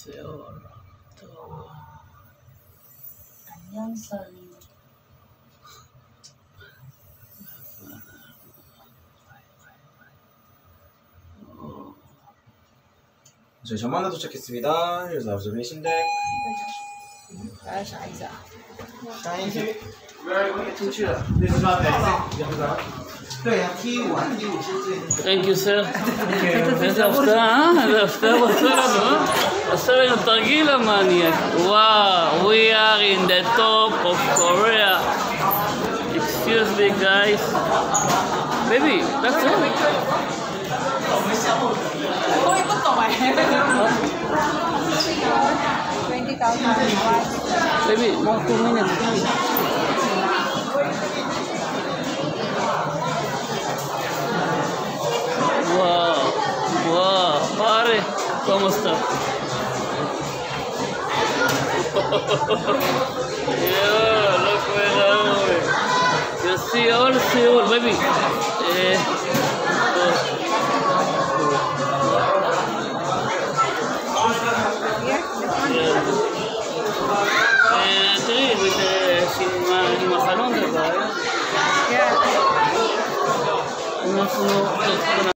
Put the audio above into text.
Seoul. טוב. 안녕선. 저희 전만나 도착했습니다. 그래서 아버지 신댁. 来啥意思啊？ 啥意思？出去了。那是吧？对呀，T5啊，T5是最。 Thank you, sir. איזה הפתעה, איזה הפתעה הוא עשה לנו, עשה לנו תרגיל המניאק. וואו, we are in the top of Korea. Excuse me, guys. Baby, that's all. 我也不懂哎。20,000 Baby, more 2 minutes. Wow, wow, pare, ¿cómo está? Yo, loco era, hombre. Yo Seoul, Seoul, baby. תראי, עם החלון דבר. אנחנו...